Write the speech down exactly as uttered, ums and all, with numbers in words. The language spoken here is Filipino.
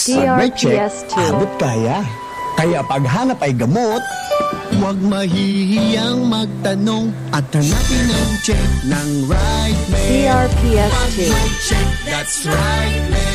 Pag may check, abot kaya. Kaya paghanap ay gamot, huwag mahihiyang magtanong at hanapin ang check ng right way. C R P S two. Pag may check, that's right way.